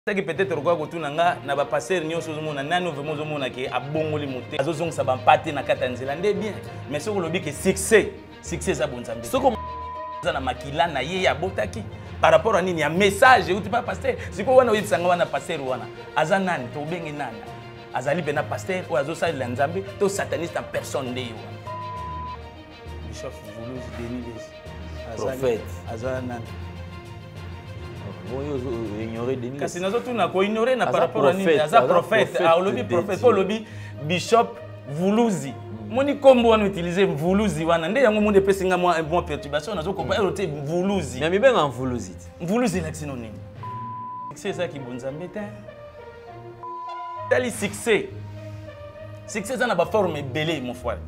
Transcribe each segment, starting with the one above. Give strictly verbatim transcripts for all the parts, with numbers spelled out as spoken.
C'est que peut-être quoi que tout nanga na ba passer nyonso zo mona nanu vraiment zo mona ke abongoli moté azo zonga sa ba pate na katanzela ndé bien mais ce que lobi que succès succès ça bon nzambe soko za na makila na ye ya botaki par rapport à nini ya message ou tu pas pasteur siko wana oyisa nga wana pasteur wana aza nani to bengi nana azali bena pasteur ou azo sa la nzambe to sataniste en personne ndé yo Bishop Voulouz Denis prophète aza nani ignorer Denis. Kasi nazo tuna ko ignorer na par rapport à nini aza prophète a lobi prophète ko lobi Bishop Voulouzi moni kombo wana utiliser Voulouzi wana nde yango monde pesinga moi un bon perturbation nazo ko ba erote Voulouzi mais bibenga Voulouzi Voulouzi la sino nini c'est ça qui bonza mbeta tali succès succès ça na ba forme belé mon frère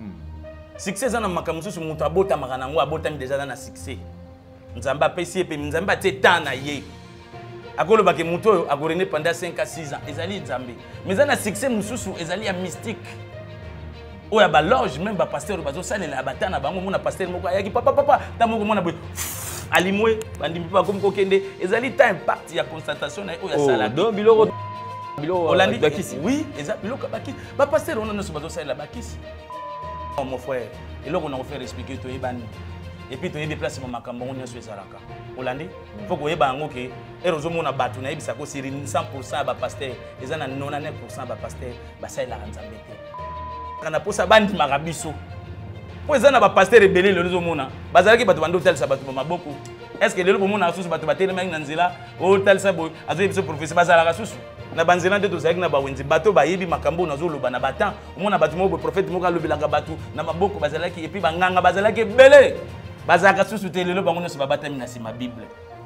succès ça na makamusu mutu abota makana ngo abota mi déjà na succès nzamba pesi pe nzamba tetana ye akolo bake mutu oyo akorene pendant cinq à six ans ezali nzambe mais na succès mususu ezali ya mystique oya ba loge même ba pasteur bazo salela batana bango mona pasteur moko ayaki papa papa tamoko mona boy alimwe bandimi pa comme kokende ezali ta impact ya constatation na oya sala donc biloko biloko bakisi oui ezali biloko bakisi ba pasteur on no so bazo salela bakisi mon frère eloko na ko faire expliquer to ebani et puis tu es déplacé mon makambo on est ezalaka olandi faut ko yeba ngo ke erozo mona batu na yebisa ko siri cent pour cent ba pasteur ezana quatre-vingt-dix pour cent ba pasteur ba salela nzambe te kana posa bandi marabiso po ezana ba pasteur rebelle le zo mona bazalaki batu bando tel sabatu ba maboko est-ce que lelo bomona susu batu batele mangi na nzela o tel sabo azo yebisa professeur bazalaka susu na banzela nde tozalaki na bawenzi bato bayebi makambo nazoloba na batan omona batu moko prophète moko alobelaka batu na maboko bazalaki et puis banganga bazalaki ebele bazaka susu te lelo bango nyonso babatami na sima bible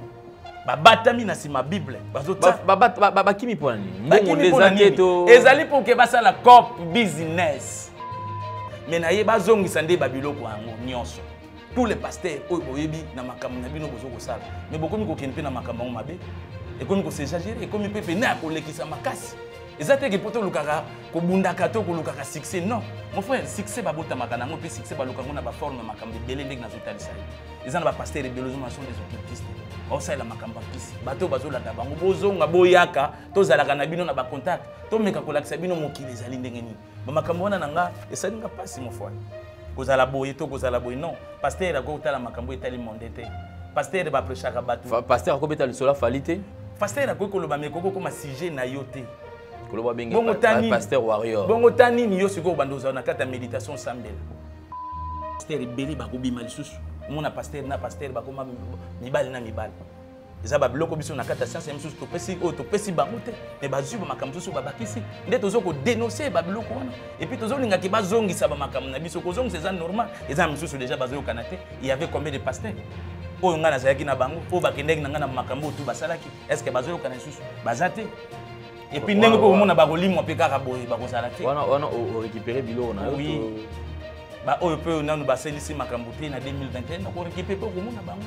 babatami na sima bible bazota bakimi mpona nini mbongo ndezaki to ezali mpo ke basala cop business mais na ye bazongisa nde babiloko yango nyonso tous les pasteurs oyo boyebi na makambo na bino bozokosala mais bokomi kokende mpe na makambo yango mabe ekomi kosexagere ekomi mpe pene ya kolekisa makasi eza teke po tolukaka kobundaka to kolukaka succès non mon frère succès babotamaka nango mpe succès balukango na baforme makambo ebele ndenge nazotalisa ye eza na bapasteur ebele ozomona son des occultistes osalela makambo akisi bato bazolanda bango bozonga boyaka tozalaka na bino na bacontact tomeka kolakisa bino mokili ezali ndenge nini bamakambo wana na nga esalinga mpasi mon frère kozala boye to kozala boye non pasteur akotala makambo etali monde te pasteur baprêchaka bato pasteur akobeta lisolo afali te pasteur akoki koloba mekoko koma sujet na yo te koloba bengi pasteur warrior bongo tani ni yo siko bando za na kata méditation sambela pasteur ebeli bakobima lisusu mona pasteur na pasteur bakoma mibali na mibali eza ba biloko biso na kata science misusu to pesi o to pesi bango te mais bazwi ba makambo susu babakisi nde tozo ko dénoncer ba biloko wana et puis tozo linga ki bazongisa ba makambo na biso ko zongisa eza normal eza misusu déjà bazo kanate il y avait combien de pasteurs oyo nga nazalaki na bango oyo bakendeki na nga na makambo oyo tu basalaki est-ce que bazoyokana lisusu baza te et puis ndenge mpe omona bakolimwa mpe kaka boye bakozala te wana orécupéré biloko na yo baoyo mpe nanu baselisi makambo te na deux mille vingt et un okorécupéré mpe okomona bango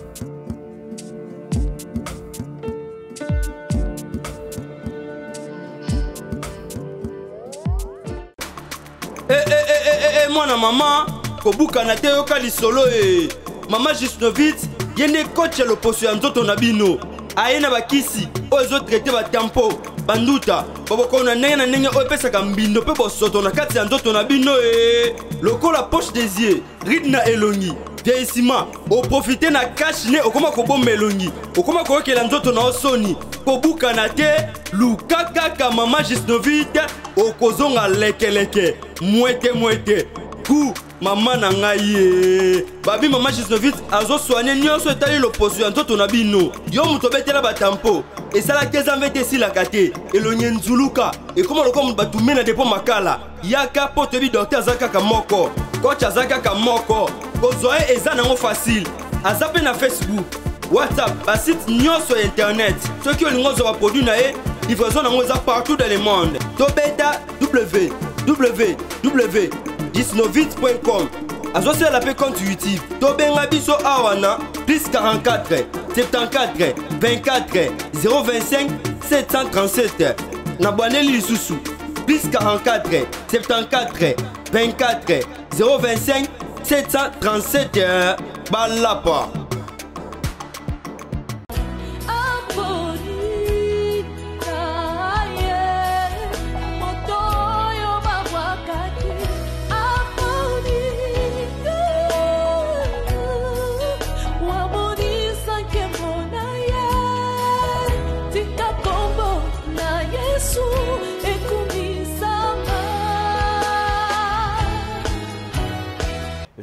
mwana mama kobukana te yoka lisolo e mama Gisnovitz yende coach ya loposo ya nzoto na bino aye na bakisi oyo ezotraite batempo banduta baboko na ndenge na ndenge oyo epesaka mbindo mpe bosoto na kati ya nzoto na bino e lokola poche des yeux ride na elongi vieillissement oprofite na cache ne okoma kobomba elongi okoma koyokela nzoto na osoni kobukana te luka kaka mama Gisnovitz okozonga lekeleke mwete mwete ku mama na ngai ye babi mama Gisnovitz azosoigne nyonso etali loposo ya nzoto na bino yo moto obetela batampo esalaki eza mvete esilaka te elonye nzuluka ekoma lokola moto batume na depo makala yaka mpo toyebi docteur aza kaka moko coach aza kaka moko kozwa ye eza nango facile aza mpe na Facebook WhatsApp basite nyonso ya internet soki olingi ozwa baproduit na ye livraison nango eza partout dans le monde tobeta www gisnovitz point com azosala mpe compte YouTube tobenga biso awa na plus quarante-quatre soixante-quatorze vingt-quatre zéro vingt-cinq sept cent trente-sept na bwaneli lisusu plus quarante-quatre soixante-quatorze vingt-quatre zéro vingt-cinq sept cent trente-sept balapa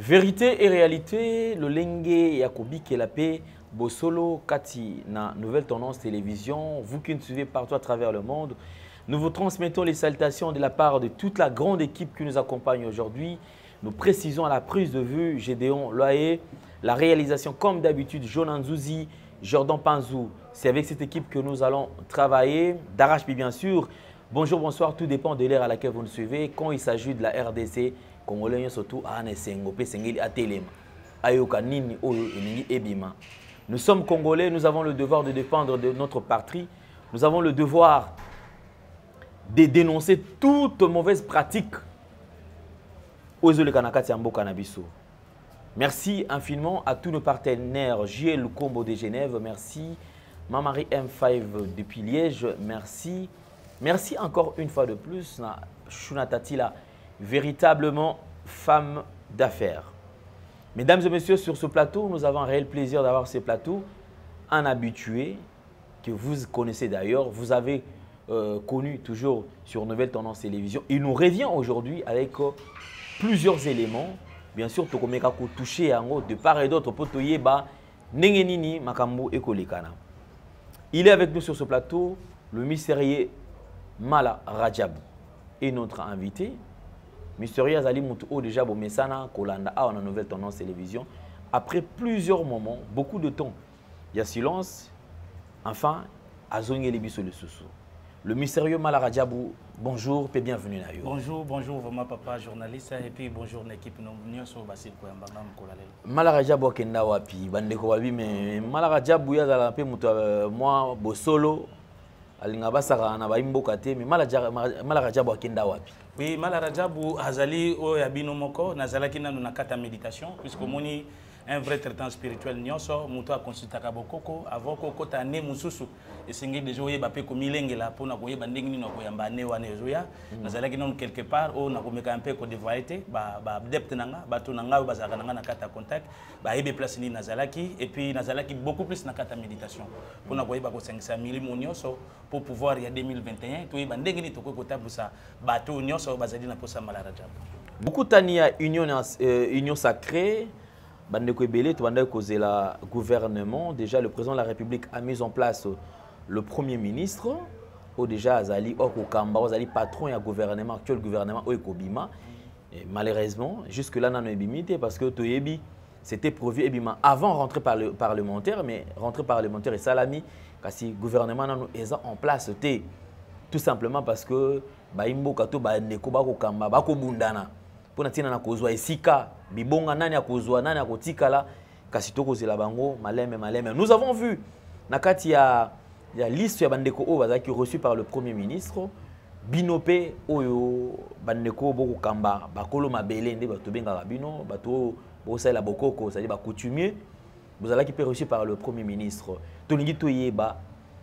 Vérité et réalité, le Lenge Yakobi Kelapé, Bosolo, Kati, na Nouvelle Tendance Télévision, vous qui nous suivez partout à travers le monde, nous vous transmettons les salutations de la part de toute la grande équipe qui nous accompagne aujourd'hui. Nous précisons à la prise de vue Gédéon Loaé, la réalisation comme d'habitude, Jonan Zouzi, Jordan Panzou. C'est avec cette équipe que nous allons travailler. D'arrache-pied bien sûr. Bonjour, bonsoir, tout dépend de l'ère à laquelle vous nous suivez. Quand il s'agit de la R D C, Congolais surtout à Nous sommes Congolais, nous avons le devoir de défendre de notre patrie. Nous avons le devoir de dénoncer toute mauvaise pratique aux Kanakati Ambo Canabiso. Merci infiniment à tous nos partenaires. J L Combo de Genève, merci. Mamari M cinq depuis Liège, merci. Merci encore une fois de plus. Shuna Tatila, véritablement femme d'affaires. Mesdames et messieurs, sur ce plateau, nous avons un réel plaisir d'avoir ce plateau. Un habitué que vous connaissez d'ailleurs, vous avez euh, connu toujours sur Nouvelle Tendance Télévision. Il nous revient aujourd'hui avec euh, plusieurs éléments. Bien sûr, Tokomeka ko toucher de part et d'autre pour toyeba nengenini makambo ekolekana. Il est avec nous sur ce plateau le mystérieux Mala Rajabou et notre invité. Mystérieux Azali Moutou déjà Bomesana Kolanda a en Nouvelle Tendance Télévision. Après plusieurs moments, beaucoup de temps, il y a silence. Enfin, Azonye Lebiso le Soussou. Le mystérieux Mala Rajabou, bonjour et bienvenue. Bonjour, bonjour, vraiment papa journaliste et puis bonjour l'équipe Nyoso Basil Koyamba Kolale. Mala Rajabou Kenda Wapi, Bandeko Wabi, mais Mala Rajabou Yazala Pe Mouta, moi, Bosolo, Alingabasara, Nabaimbo Kate, mais Mala Rajabou Kenda Wapi. Oui, Mala Rajabou Azali o Yabino Moko, Nazalaki na Nunakata méditation, puisque moni un vrai traitant spirituel Nyoso, Mouto a consulté Kabokoko, avant Koko Tane Moussousou, et Sengi de Joye Bapé comme Milengela, pour Nagoye Banding Nokoyamba Newane Zoya, Nazalaki non quelque part, ou Nakomeka un peu ko dévoité, ba depte nanga, bato nanga ou bazaranga nakata contact, ba ebe place ni Nazalaki, et puis Nazalaki beaucoup plus nakata méditation, pour Nagoye Bako cinq cents mille Nyoso, pour pouvoir il y a deux mille vingt et un, tout y banding ni toko kota pour ça, bateau Nyoso, bazadi na posa Mala Rajabou. Beaucoup tania union, euh, union sacrée. Bandeko Ebele, la gouvernement, déjà le président de la République a mis en place le premier ministre, ou déjà Azali Okokamba, Azali patron et gouvernement, actuel gouvernement Oekobima. Malheureusement, jusque-là, non ébimité parce que Toyebi, c'était prévu Ebima avant rentrer par le parlementaire, mais rentrer parlementaire et Salami, parce que le gouvernement est en place, tout simplement parce que Baimbo Kato, Bandeko Bakokamba, Bakobundana. Pour natina na kozwa esika bibonga nani akozwa nani akotikala kasi tokozela bango maleme maleme. Nous avons vu nakati ya ya liste ya bandeko o bazaki reçu par le premier ministre Binope oyo bandeko boko kamba bakolo mabele nde bato benga bino bato bosala bokoko c'est-à-dire ba coutumier vous allez qui peut reçu par le premier ministre tolingi toyeba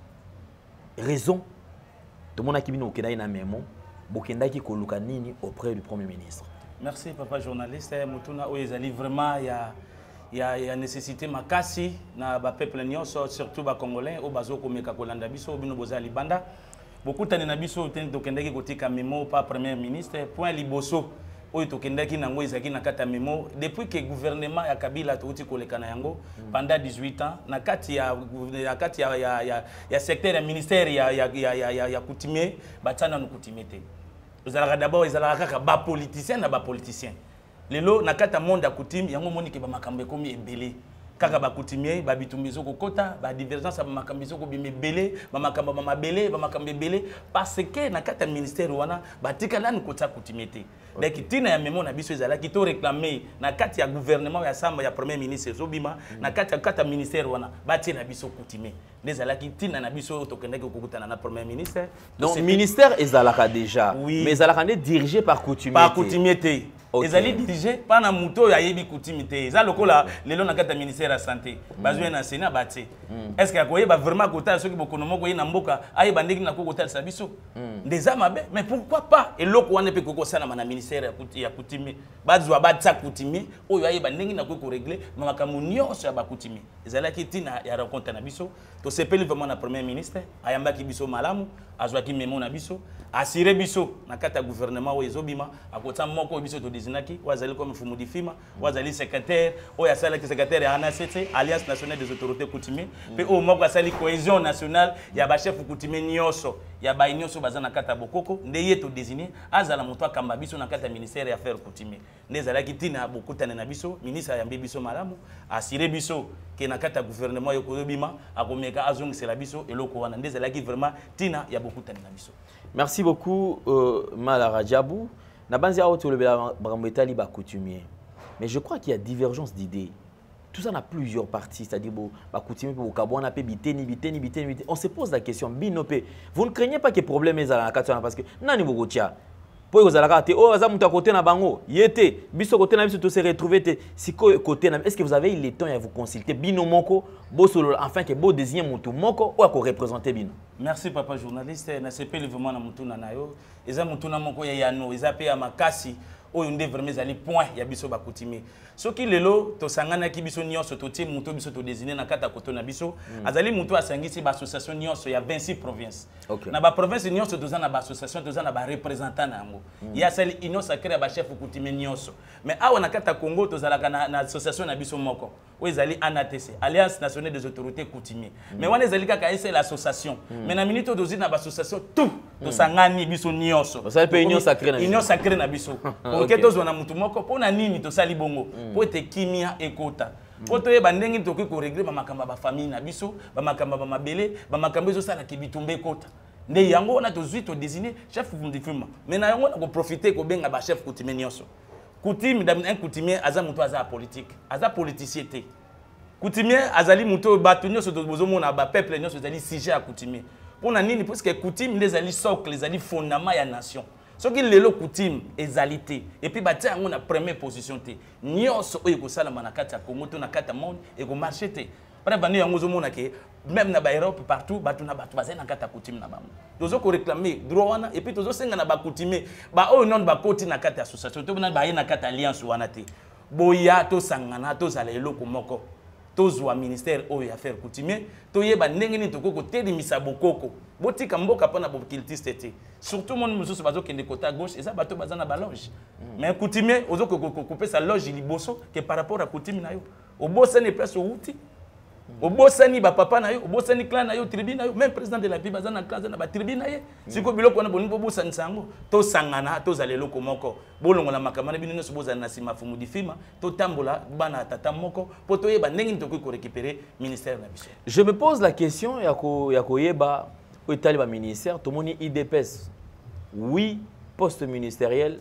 raison to mona kibino okenda na memo bokendaki koluka nini auprès du premier ministre. Merci papa journaliste. Mutuna Oyezali vraiment il y a il y a il y a nécessité makasi na ba peuple nyonso surtout ba congolais au bazo komeka kolanda biso bino bozali banda. Beaucoup tane na biso tendo kendeki kotika memo pa premier ministre point liboso oyo tokendaki nango ezaki na kata memo depuis que gouvernement ya Kabila touti koleka na yango pendant dix-huit ans na kati ya ya kati ya ya ya secteur ya ministère ya ya ya ya ya coutumier batana no coutumité. Vous allez d'abord ils allez kaka ba politicien na ba politicien. Lelo na kata monde ya coutume yango moni ke ba makambe komi ebele. Kaka ba coutumier ba bitumbizo ko kota ba divergence ba makambizo ko bime belé ba makamba ba mabele ba makambe belé parce que na kata ministère wana ba tikala ni kota coutumité. Donc tina ya memo na biso ezala ki to réclamer na kati ya gouvernement ya samba ya premier ministre Zobima na kati ya kata ministère wana ba tina biso coutumé. Nezala ki tina na biso to kendeki kokutana na premier ministre. Donc ministère ezalaka déjà oui. Mais ezalaka dirigé par coutumier. Par coutumier. Okay. Ils allaient diriger par un mouton et ayebi coutumité. Ils allaient là les lois na ministère de la santé. Bazué na sénat bâti. Est-ce qu'il y a vraiment côté ceux qui beaucoup nomo koye na mboka aye bandeki na ko côté sabiso. Des âmes mais pourquoi pas et loko wana pe koko sana na ministère ya coutumé. Bazwa batsa coutumé oyo aye bandeki na ko régler makambo nyonso ya ba coutumé. Ils allaient qui tina ya rencontre na biso. To sepeli vraiment na premier ministre ayamba ki biso malamu azwa ki memo na biso assurer biso na kata gouvernement o ezobima akota moko biso to désignaki wazali comme Fumudi Fima wazali secrétaire o ya sala ki secrétaire ya A N A C T Alliance nationale des autorités coutumières pe o moko sali cohésion nationale ya ba chef coutumier nyonso ya ba nyonso bazana kata bokoko ndeye to désigner azala moto akamba biso na kata ministère ya affaires coutumier ndezala ki tina bokutana na biso ministre ya mbibiso malamu assurer biso ke na kata gouvernement yoko bima akomeka azongisela biso eloko wana ndezala ki vraiment tina ya bokutana na biso. Merci beaucoup, euh, Malara Djabou. Coutumier. Mais je crois qu'il y a divergence d'idées. Tout ça n'a plusieurs parties, c'est-à-dire coutumier, on se pose la question, Binopé, vous ne craignez pas que les problèmes soient dans la question parce que nani bogotia. Pour vous allez oh azamuta côté na bango, yete, biso côté na biso to se retrouver te siko côté na. Est-ce que vous avez eu le temps à vous consulter bino moko, bo solo enfin que bo désigner mutu moko ou à représenter bino. Merci papa journaliste, na C P le vraiment na mutu na nayo, eza mutu na moko ya yano, eza pe ya makasi. Oyo nde vraiment zali point ya biso ba coutumier soki lelo to sangana ki biso nyonso to tie muto biso to désigner na kata koto na biso mm. azali muto asangisi ba association nyonso ya vingt-six provinces okay. Na ba province nyonso toza na ba association toza na ba représentant na yango mm. Ya sali union sacrée ba chef coutumier nyonso mais awa na kata Congo tozalaka na, na association na biso moko oyo ezali A N A T C Alliance nationale des autorités coutumiers mm. Mais wana ezali kaka ese l'association mm. Mais na minute tozi na ba association tout to sangani biso nyonso ça peut union sacrée na union sacrée na biso okay tozona mutu moko pona nini to sali bongo po te kimia ekota po to yeba ndenge to ko régler ba makamba ba famille na biso ba makamba ba mabele ba makamba zo sala ki bitumbe ekota nde yango na to zui to désigner chef fundifuma mais na yango na ko profiter ko benga ba chef coutumier nyonso coutume d'un un coutumier aza mutu aza politique aza politicien te coutumier azali mutu batu nyonso to bozomona ba peuple nyonso azali sujet à coutumier pona nini parce que coutume les ali socle les ali fondement ya nation. Ce qui est le coutume égalité et puis bah tiens on a première position té nyonso oyo ko sala manakata Congo to na kata monde et ko marché té para bani yango zo mona ke même na ba Europe partout batu na batu bazena kata coutume na bango tozo ko réclamer droit wana et puis tozo senga na ba coutume ba oyo non ba koti na kata association to na ba na kata alliance wana té boya to sangana to zala eloko moko tozwa ministère oyo affaires coutumier to yeba ndenge ni tokoko telimisa bokoko botika mboka pona bokiltiste te surtout mon mususu bazo kende côté à gauche eza bato bazana ba loge mais coutumier ozo ko couper sa loge liboso que par rapport à coutume na yo obosani place outi obosani ba papa na yo obosani clan na yo tribu na yo même président de la ville bazana clan na ba tribu na ye siko biloko na bolingo bosani sango to sangana to zalelo komoko bolongo na makamana bino nyonso bozana na sima Fumudi Fima to tambola bana tata moko po to yeba ndenge to ko récupérer ministère na biso. Je me pose la question ya ko ya ko yeba au Taliban ministère tout moni I D P S oui poste ministériel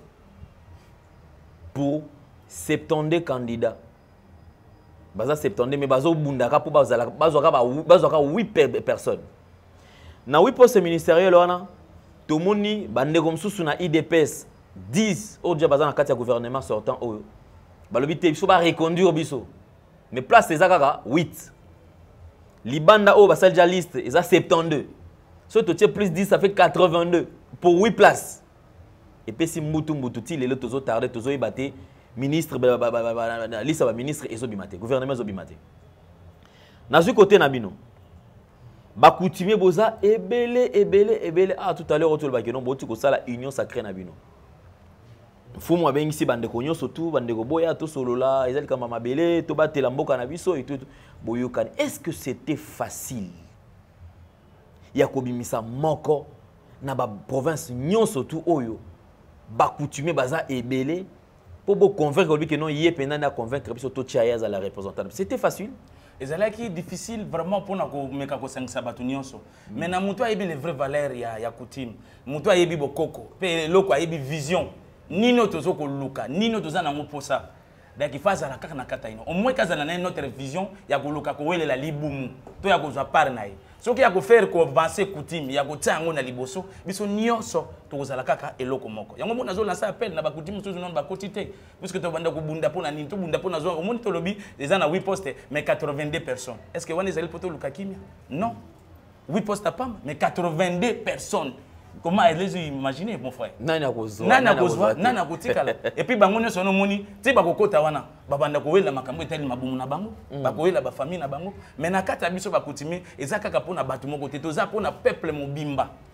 pour soixante-dix candidats. Baza soixante-dix mais bazo bundaka pour bazala bazoka bazoka huit personnes. Na huit postes ministériels wana tout moni bande comme sous na I D P S dix au dia baza na kati ya gouvernement sortant oyo. Balobi te biso ba reconduire biso. Mais place les akaka huit. Libanda o basal ja liste eza soixante-douze. So to plus dix ça fait quatre-vingt-deux pour huit places. Et puis si mutu mutu ti lelo tozo tarder tozo ibate ministre la liste ba ministre ezobimate gouvernement ezobimate. Na zu côté na bino. Ba coutumier boza ebele ebele ebele ah tout à l'heure autour ba kenon boti ko sala union sacrée na bino. Fumu abengisi bande ko nyonso tout bande ko boya to solola ezali kama mabele to batela mboka na biso et tout boyokani. Est-ce que c'était facile? Ya kobimisa moko na ba province nyonso tout oyo ba coutumier baza ebele pour bo convaincre lui que non yé pendant na convaincre biso to tia ya la représentante. C'était facile? Ezalaki difficile vraiment pour na ko meka ko sangisa batu nyonso. Mais na mutu ayebi les vraies valeurs ya ya coutume. Mutu ayebi bokoko, pe loko ayebi vision. Nino tozo ko luka, nino toza na ngoposa. Donc il faut azala kaka na kata ino. Au moins kazana na notre vision ya ko luka ko welela libumu. To ya ko zwa par na ye. Ce qui a ko faire ko avancer coutume, ya ko tango na liboso, biso nyonso to kozala kaka eloko moko. Yango mona zo lancer appel na ba coutume so non ba kotité. Puisque to banda ko bunda pona nini to bunda pona zo au moins to lobi les ana huit postes mais quatre-vingt-deux personnes. Est-ce que wana ezali poto luka kimia? Non. huit postes à pam mais quatre-vingt-deux personnes. Comment allez-vous imaginer mon frère? Nana kozwa. Nana kozwa, nana kotikala. Et puis bango nyonso no moni, ti ba kokota wana, babanda ko wela makambo etali mabumu na bango, ba ko wela ba famille na bango, mais na kata biso ba coutumier, ezaka ka pona batu moko te, toza pona peuple mobimba.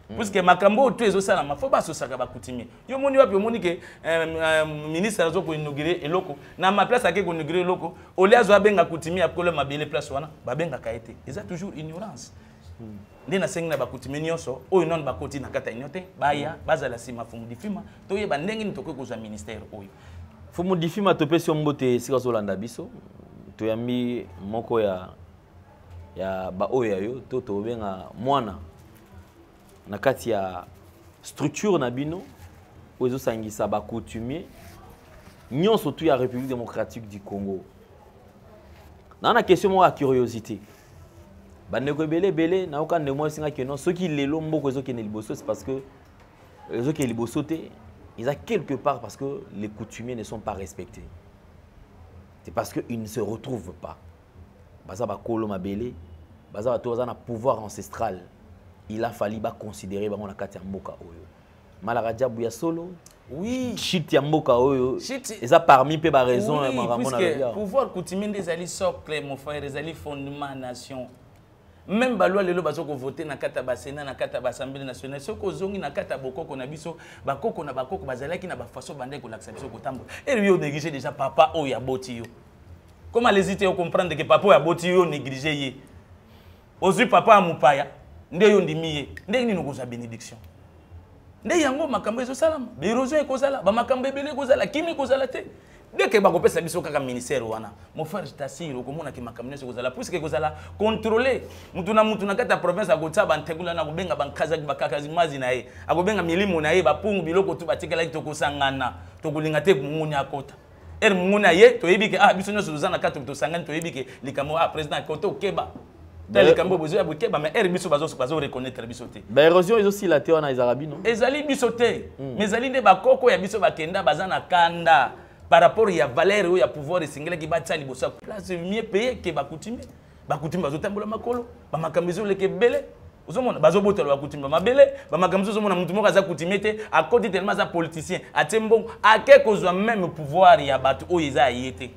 puisque makambo to ezosalama fo basosaka bakoutumier yo moni wapi omoni ke ministre azo ko inaugurer eloko na ma place ake ko inaugurer eloko olia zo abenga coutumier akolo mabele place wana babenga kaete eza toujours ignorance nde nasengi na bakoutumier nyonso oyo non bakoti na kata inyote baya bazala sima fumu difima to yeba ndenge ni toko kozwa ministère oyo fumu difima topesi mbote sika zolanda biso toyambi moko ya ya ba oyo yo to to benga mwana na kati ya structure na bino ozo sangisa ba coutumier nyonso tu ya République démocratique du Congo. Na na question mo ya curiosité. Bandeko belé belé na oka ndemo singa que non ceux qui lelo mboko ezo kene liboso c'est parce que ezo ke liboso te ils a quelque part parce que les coutumiers ne sont pas respectés. C'est parce que ils ne se retrouvent pas. Baza ba kolo mabele, baza ba toza na pouvoir ancestral. Il a fallu ba considérer bango na kati ya mboka oyo. Malaradia buya solo. Oui. Shit ya mboka oyo. Eza parmi pe ba raison oui, makambo na bia. Pouvoir coutumier des ali socle mon frère, des ali fondement nation. Même balwa lelo bazoko voter na kata ba Sénat na kata ba Assemblée nationale soko zongi na kata bokoko na biso bakoko na bakoko bazalaki na ba façon bande ko laksa biso ko tambo. Et lui on négligé déjà papa o ya boti yo. Comment les hésiter à comprendre que papa ya boti yo négligé yé. Ozu papa amupaya. Nde yo ndimiye nde nini nokoza bénédiction nde yango makambo ezo salama l'érosion ekozala ba makambo ebele ekozala kimi ekozala te dès que bakopesa biso kaka ministère wana mon frère je t'assure okomona ke makambo nyonso ekozala puisque ekozala contrôler mutu na mutu na kata province akotsa bantegula na kobenga bankaza bakakazi mazi na ye akobenga milimo na ye bapungu biloko tu batikala tokosangana tokolinga te munguni akota er munguna ye toyebi ke ah biso nyonso tozana kata tosangana toyebi ke likambo ah président koto keba les cambo besoin de keba mais er biso bazo bazo reconnaître biso te ba érosion ezo sila te wana ezala bino ezali biso te mais ezali nde bakoko ya biso bakenda bazana kanda par rapport ya valeur ou ya pouvoir esingela ki batali bosa place mieux payé que bakoutumier bakoutumier bazo tambola makolo ba makambo ezo leke bele ozomona bazo botala bakoutumier mabele ba makambo ozomona mutu moko aza coutumier te à côté tellement za politicien atembo ake kozwa même pouvoir ya bato o eza yete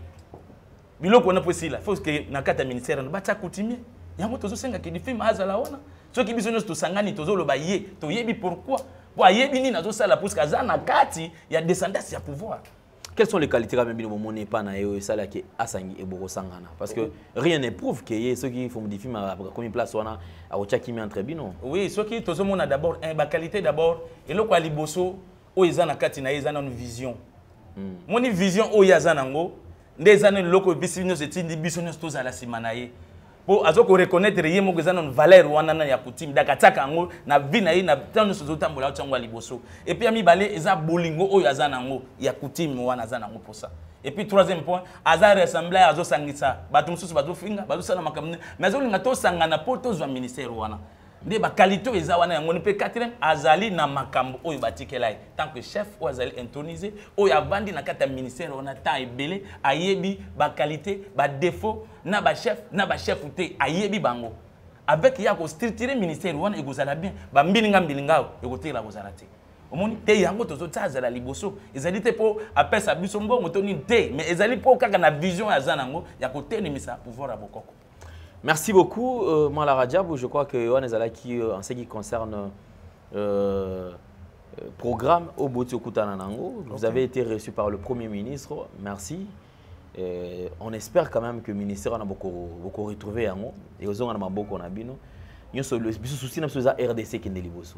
biloko na posila faut que na kata ministère na bata coutumier yango tozo senga ke difima azala wana soki biso nyonso tosangani tozoloba ye toyebi pourquoi po ayebi nini azosala puisque aza na kati ya descendance ya pouvoir. Quelles sont les qualités quand même bino monnaie pas na yo sala ke asangi eboko sangana parce que rien ne prouve que ye soki font difima comme place wana a ochaki mi entre bino. Oui, soki tozo mona d'abord un ba qualité d'abord eloko ali boso o eza na kati na eza na une vision. Moni vision o ya zanango ndeza na loko biso nyonso etindi biso nyonso tozala simana ye. Po azoko reconnaître yé moko ezana une valeur wana na ya coutume dakataka ngo na vie na ye na tano sozo tambola otangwa liboso et puis ami balé eza bolingo oyo azana ngo ya coutume wana azana ngo pour ça et puis troisième point aza ressemblé azo sangisa bato mususu bazo finga bazo sala makamne mais azo linga to sangana po to zwa ministère wana nde ba qualité eza wana yango pe quatrième azali na makambo oyo batikela tant que chef ou azali intronisé oyo avandi na kata ministère wana ta ebele ayebi ba qualité ba défaut na ba chef na ba chef te ayebi bango avec ya ko structurer ministère wana ekozala bien ba mbilinga mbilinga ekotela kozala te omoni te yango tozo tsazala liboso ezali te po apesa biso mbongo toni te mais ezali po kaka na vision ya zanango ya kotelemisa pouvoir ya bokoko. Merci beaucoup, euh, Malara Diabou. Je crois que Yohan Ezalaki, euh, en ce qui concerne euh, euh, programme au Boti Okutananango, vous okay. avez été reçu par le Premier ministre. Merci. Et on espère quand même que le ministère a beaucoup, beaucoup retrouvé. Et aux gens beaucoup on a bino. Nous sommes le souci de la R D C qui est liboso.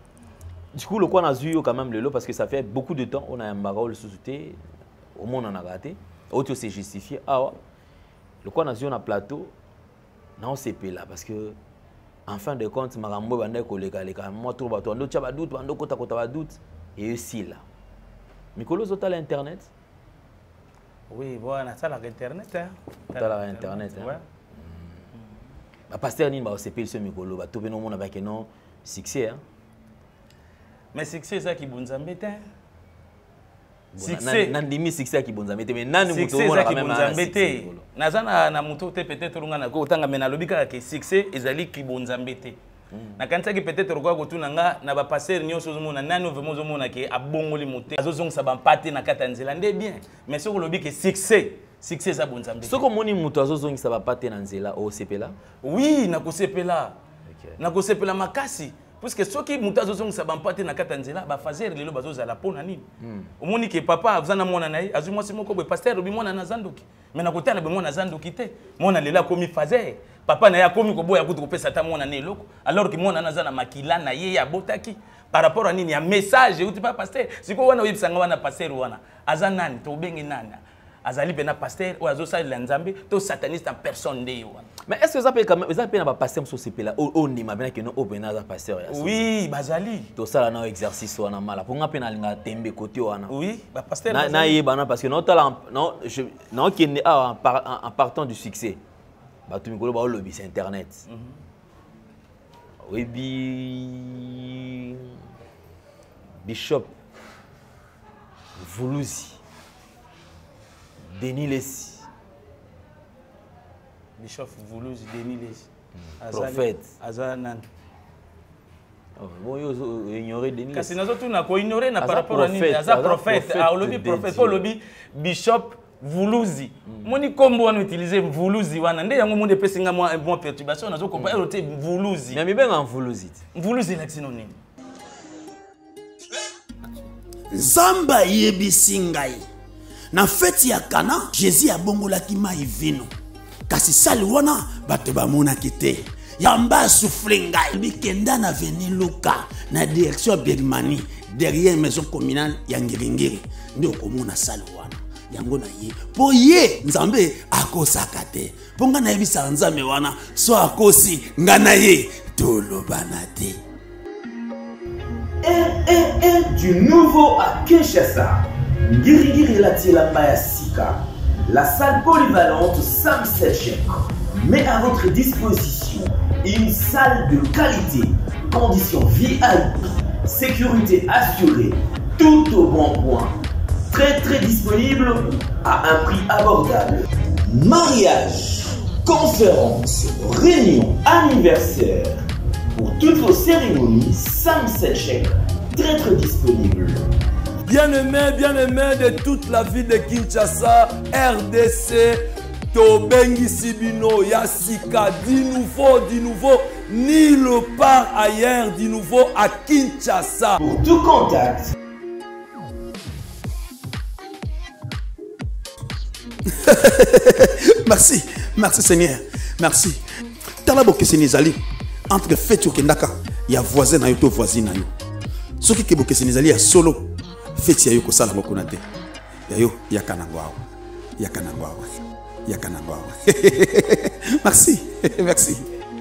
Du coup, le quoi on a eu quand même le lot parce que ça fait beaucoup de temps on a un barreau le sous-souté, au monde on a raté. Autre c'est justifié. Ah ouais. Le quoi on a eu on a plateau. Non, c'est pas là parce que en fin de compte, marambo bande kolega leka moi trop bato ndo tchaba doute bando kota kota ba doute et aussi là. Mikolo zota la internet. Oui, voilà, ça la internet hein. Ça la internet hein. Ouais. Ba pasteur ni ba C P ce mikolo ba topé no mona ba que non succès hein. Mais succès ça qui bonzambe te. Succès nandimi succès qui bonzambe te mais nani muto mona quand même nazana na muto te peut-être ngana ko tanga mena lobika ke succès ezali ki bonzambe te na kanisa ki peut-être ko ko tunanga na ba passer nyonso zomona nani vraiment zomona ke abongoli muté azozongisa ba mpate na kata nzela ndé bien mais soko lobika succès succès za bonzambe soko moni muto azozongisa ba mpate na nzela o sepela oui na ko sepela na ko sepela makasi parce que ceux qui mutazo zong sa bampate na katanzela ba fazer lelo bazo za la pona nini omoni ke papa azana mona naye azu mwasi moko be pasteur bi mona na zandoki mais na kotana be mona zandoki te mona lela komi fazer papa na ya komi ko boya kutu kopesa ta mona ne loko alors que mona na zana makila na ye ya botaki par rapport à nini ya message uti pa pasteur siko wana uyibisanga wana pasteur wana azana nani to bengi nana azali pena pasteur ou azo sa nzambe to sataniste en personne de wana. Mais est-ce que ça peut quand même ça peut na pasteur so sepela o ni ma bena que no opena za pasteur ya. Oui, bazali. To sala na exercice wana mala. Pour nga pena linga tembe côté wana. Oui, ba pasteur. Na na yebana parce que non tala non je non qui est en partant du succès. Ba tu mikolo ba lobby sur internet. Oui bi Bishop Vuluzi Denis Lessi. Bishop Vuluzi, Denis Lessi. Prophète. Azanan. Bon, yo ignorer Denis Lessi. Kasi nazo tu na ko ignorer na par rapport à nini aza prophète. Ah, lobby prophète, pour lobby Bishop Vuluzi. Moni kombo wana utiliser Vuluzi wana nde yango monde pesinga moi bon perturbation nazo ko ba roté Vuluzi. Mais bien en Vuluzi. Vuluzi la sino nini? Zamba yebisi ngai. Na feti ya Kana, Jésus a bongolaki mai vino. Kasi sali wana bato bamonaki te. Yamba souffle ngai. Bikenda na veni Luka na direction Bergmani derrière maison communale ya Ngiringiri. Ndio komona sali wana. Yango na ye. Po ye Nzambe akosaka te. Po nga na yebisa Nzambe wana so akosi nga na ye tolobana te. un un un du nouveau à Kinshasa. Ngirigiri Latiela Mayasika, la salle polyvalente Sam Selchek met à votre disposition une salle de qualité, conditions V I P, sécurité assurée, tout au bon point, très très disponible à un prix abordable. Mariage, conférences, réunions, anniversaires, pour toutes vos cérémonies, Sam Selchek, très très disponible. Bien-aimé, bien-aimé de toute la ville de Kinshasa, R D C, Tobengi Sibino, Yassika, du nouveau, du nouveau, nulle part ailleurs, du nouveau à Kinshasa. Pour tout contact. Merci, merci Seigneur, merci. Talabo Keseni Zali, entre Fetu Kendaka, il y a voisin na yo to voisine na yo. Ce qui Kebo Keseni Zali, il y a solo. Feti ya yo kosala mokona te. Ya yo yakana ngwao. Yakana ngwao. Yakana ngwao. Merci. Merci.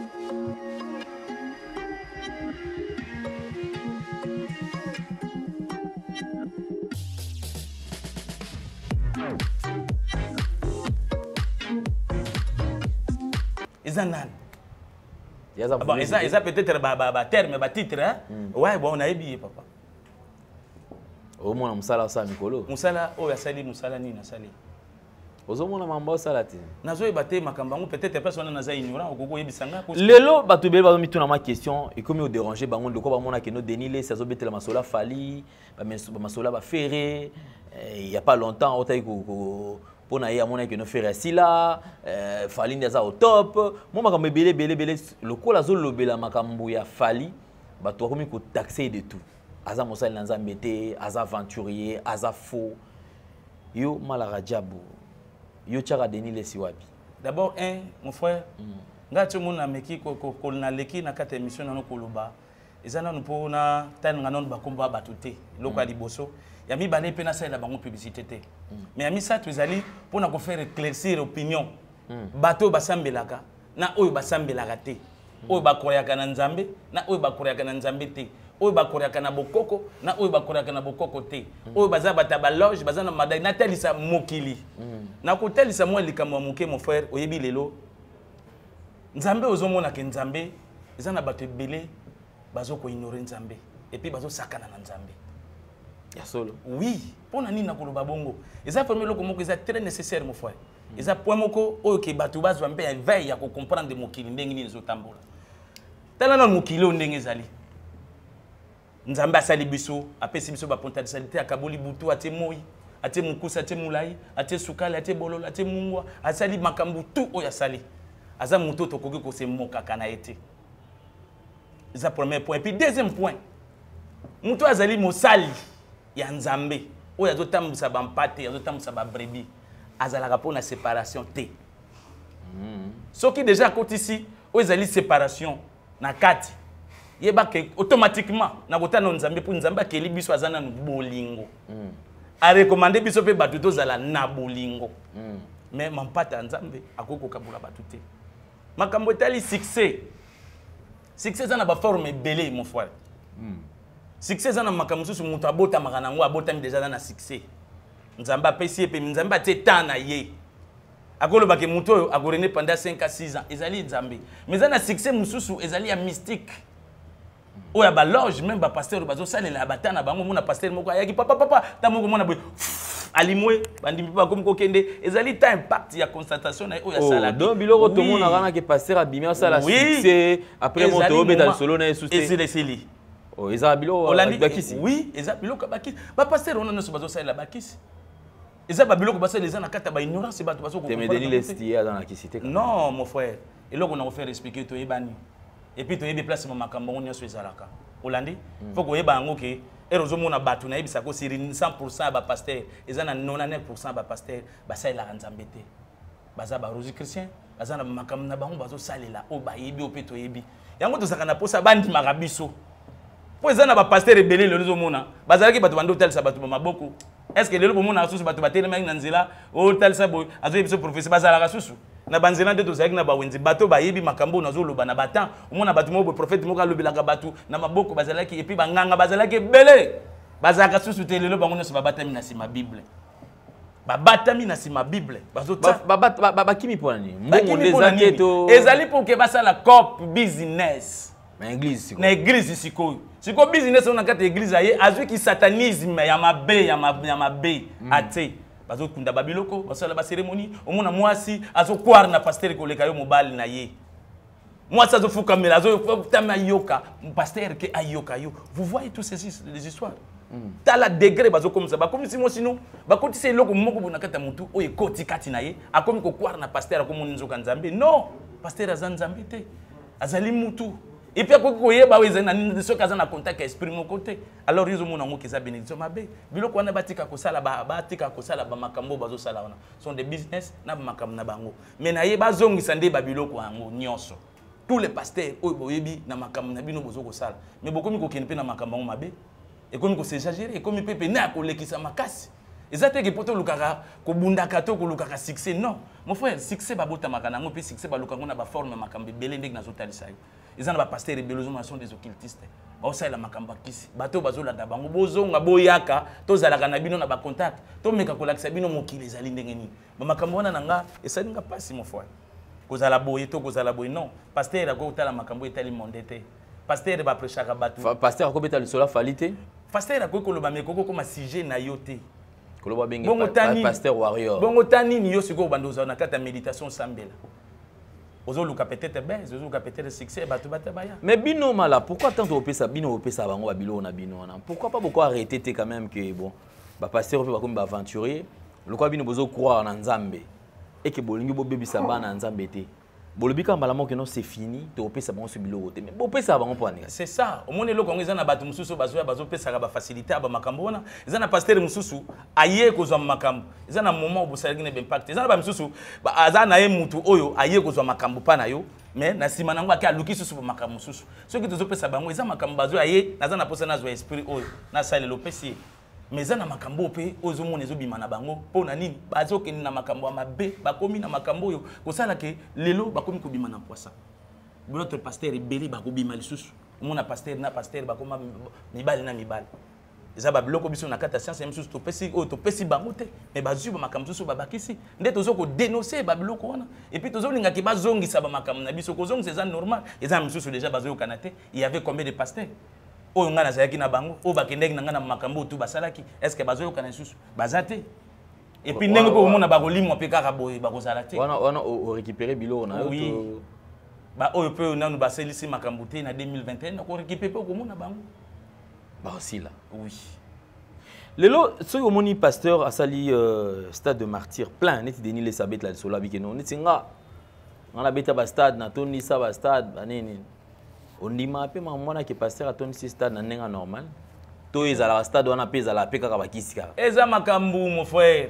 Ezanan. Yaza bon, eza eza peut-être ba ba ba terme ba titre hein. Ouais, bon on a ébié papa. Au moins musala sa mikolo. Musala o ya sali musala ni na sali. Ozomona mambo sala te. Nazo ebate makambango peut-être personne naza ignorant okoko yebisanga ko. Lelo bato be ba mituna ma question et comme au déranger bango ndoko ba mona ke no denile ça zo betela masola fali ba masola ba ferré il y a pas longtemps otai ko pona ya mona ke no ferré sila fali ndaza au top mo makambo belé belé belé lokola zo lobela makambo ya fali bato komi ko taxer de tout. Aza mosali na Nzambe te, aza aventurier, aza faux. Yo malaka diabo. Yo tchaka Denis Lessi wapi. D'abord un mon frère, nga tu mona meki ko ko na leki na kata émission na no koloba. Ezana no pona tan nga non ba komba batuté. Loka liboso. Ya mi balé pe na sala bango publicité te. Mais ya mi ça tuzali pona ko faire éclaircir opinion. Bato basambelaka na oyo basambelaka te. Oyo bakoyaka na Nzambe na oyo bakoyaka na Nzambe te. Oyo bakoyaka na bokoko na oyo bakoyaka na bokoko te. Oyo baza bata ba loge baza na madai na telisa mokili. Na ko telisa mo likambo moke mon frère oyebi lelo. Nzambe ozomona ke Nzambe eza na bato ebele bazo ko ignorer Nzambe et puis bazo sakana na Nzambe. Ya solo. Oui, pona nini na koloba bongo. Eza premier loko moko eza très nécessaire mon frère. Eza point moko oyo ke bato bazo mpe ya veille ya ko comprendre mokili ndenge nini ezotambola. Tala na mokili ndenge ezali. Nzambe asali biso apesi biso ba potentialité akaboli butu atie moi atie mukusa atie mulai atie sukali atie bololo atie mungwa asali makambu tu oyo asali aza muto tokoki ko se moka kana ete C'est le premier point. Et puis, deuxième point. Moutou azali mosali ya nzambe. Ou ya zotam musaba mpate, ya zotam musaba brebi. Azala rapport na séparation T. Ce qui déjà côté ici, ou azali séparation na kati. Yeba ke automatiquement na kota na nzambe pour nzambe ke libiso azana na bolingo. A recommander biso pe batuto zala na bolingo. Mais mampata nzambe akoko kabula batute. Makambo tali succès. Succès za na ba forme belé mon frère. Succès za na makambo susu mutu abota makana ngo abota mi déjà na succès. Nzamba pesi pe nzamba te tana ye. Akolo ba ke mutu oyo agorene pendant cinq à six ans ezali nzambe. Mais za na succès mususu ezali ya mystique. Oya ba loge même ba pasteur bazo salela batana bango mona pasteur moko ayaki papa papa ta moko mona boy. Alimwe bandi pa comme kokende ezali ta impact ya constatation na oya sala. Donc biloko to mona kana ke pasteur abimia sala succès après monter au bétal solo na souci. Et c'est les seli. Oh, eza biloko bakisi. Oui, eza biloko bakisi. Ba pasteur on na so bazo salela bakisi. Eza ba biloko basala les na kata ba ignorance ba to bazo ko. Tu me donnes les stia dans la kisité. Non mon frère. Et là on a fait expliquer to ebani. Et puis tu as déplacé mon makambo on y a sur Zalaka. Hollandi, faut que yeba ngoke. Et rozo mona batu na yebisa ko siri cent pour cent ba pasteur. Eza na quatre-vingt-dix-neuf pour cent ba pasteur. Ba sa la nzambete. Baza ba rozi chrétien. Baza na makambo na bango bazo salela o ba yebi o peto yebi. Yango to saka na posa bandi marabiso. Po eza na ba pasteur rebelle le rozo mona. Baza ki batu bando tel sa batu maboko. Est-ce que le lobo mona susu batu batele mak na nzela o tel sa boy. Azo yebiso professeur baza la susu. Na banzela ndeto zaki na bawenzi bato bayebi makambo nazo loba na batan omona batu mo prophète mo ka lobelaka batu na maboko bazalaki et puis banganga bazalaki belé bazaka susu te lelo bango nyonso babatami na sima bible babatami na sima bible bazo bakimi pona ni mbongo ndezaki to ezali pour que basala cop business na église siko na église siko siko business on na kata église aye azwi ki satanisme ya mabe ya mabe ate bazo kunda babiloko basala ba cérémonie omona mwasi azo kwar na pasteur ko leka yo mobali na ye mwasi azo fuka mela azo tama yoka pasteur ke ayoka yo vous voyez tous ces les histoires ta la degré bazo comme ça ba comme si mo sinon ba koti se loko moko bona kata mutu o ekoti kati na ye akomi ko kwar na pasteur ko moni nzoka nzambe non pasteur azan nzambe te azali mutu. Et puis, quand vous avez un contact esprit mon côté, alors ils ont mon qui bénédiction ma bé. Bilo ko na batika ko sala ba batika ko sala ba makambo bazo sala wana. Sont des business na makam na bango. Mais na ye bazongi sande ba biloko ango nyonso. Tous les pasteurs oyo boyebi na makam na bino bozo ko sala. Mais beaucoup mi ko kenpe na makambo ma bé. Et comme ko s'exagérer et comme pepe na ko lekisa makasi. Ezate ke poto lukaka ko bundaka to ko lukaka succès non. Mon frère, succès ba bota makana ngo pe succès ba lukaka na ba forme makambe belende na zotalisa yo. Ils ont des pasteurs et des occultistes. Ils ont des makamba kisi. Bato bazola da bango bozonga boyaka to zalaka na bino na ba contact. To meka ko lakisa bino mokili ezali ndenge nini. Ba makambo wana nanga esalinga pasi mon frère. Kozala boye to kozala boye non. Pasteur ako tala makambo etali mondete. Pasteur ba prêchaka bato. Pasteur ako beta le sola falite. Pasteur ako ko loba meko ko ma sujet na yote. Ko loba bengi pasteur warrior. Bongo tani ni yo siko bandoza na kata méditation sambela. Ozoluka peut-être ben, ozoluka peut-être succès batu batabaya. Mais bino mala, pourquoi tant opé ça bino opé ça bango babilo na bino na. Pourquoi pas beaucoup arrêter quand même que bon, ba pasteur peut pas comme ba aventurier, le quoi bino bozo croire na Nzambe et que bolingi bo bebi ça ba na Nzambe té. Bolobika mbala que non c'est fini, to opé ça bango sur bilo té. Mais opé ça bango pour c'est ça. Au monde le kongo ezana batu mususu bazo bazo opé ça ba facilité ba makambo wana. Ezana pasteur mususu aye ko zo makambo. Ezana moment bo ça ngine impact. Ezana ba mususu ba azana ye mutu oyo aye ko zo makambo pa na yo. Mais na sima nango aka luki susu ba makambo mususu. Ce qui tozo opé ça bango ezana makambo bazo aye nazana posa na zo esprit oyo. Na sale lopesi. Mais ezana makambo pe ozo mona ezo bima na bango po na nini? Bazo ke na makambo mabe bakomi na makambo yo. Ko sala ke lelo bakomi ko bima na poisa. Notre pasteur ebeli bakobima lisusu omona pasteur na pasteur bakoma mibali na mibali eza ba biloko biso na kata science lisusu topesi o topesi bango te mais bazwi ba makambo susu babakisi nde tozo ko dénoncer ba biloko wana et puis tozo linga ki bazongisa ba makambo na biso ko zongisa eza normal eza misusu déjà bazo kanate il y avait combien de pasteurs o nga na zaki na bango o bakendeki na nga na makambo tu basalaki est-ce que bazo kana susu bazate et puis ndenge ko omona ba kolimwa pe kaka boye ba kozala te wana wana o récupérer biloko na yo ba oyo pe nanu baselisi makambo te na deux mille vingt et un ko récupérer ko mona bango ba aussi là oui lelo soki omoni pasteur asali euh, stade de martyr plein neti Denis les sabet la sola bikeno neti nga nga na beta ba stade na toni sa ba stade banini ondima pe mamona ke pasteur atoni si stade na nenga normal to ezala stade wana pe ezala pe kaka bakisi kaka eza makambu mon frère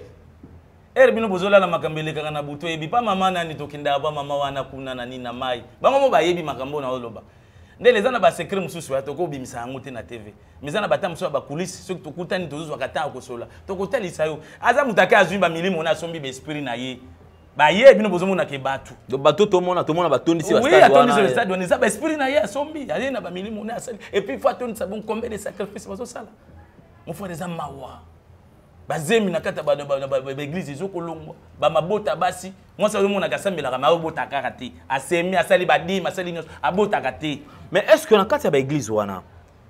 ere bino bozola na makambu elekaka na buto ebi pa mama nani tokinda ba mama wana kuna na nini na mai bango mo bayebi makambo na oloba ndele eza na ba secret mususu ya toko bimisa yango te na T V mizana bata mususu ba kulisi soki tokutani tozozwa kata kosola tokotalisa yo aza mutaka azwi ba milimo na sombi be esprit na ye ba ye bino bozomona ke batu do bato to mona to mona batondi si ba stade wana oui atondi si stade wana za ba esprit na ye asombi ale na ba milimo na asali et puis faut atondi sabon combien de sacrifices bazo sala mon frère eza mawa bazemi na kata ba ba église ezokolongwa ba mabota basi moi ça mona kasambela ka mabota kaka te asemi asali ba dima asali nyos abota kate mais est-ce que na kati ya ba église wana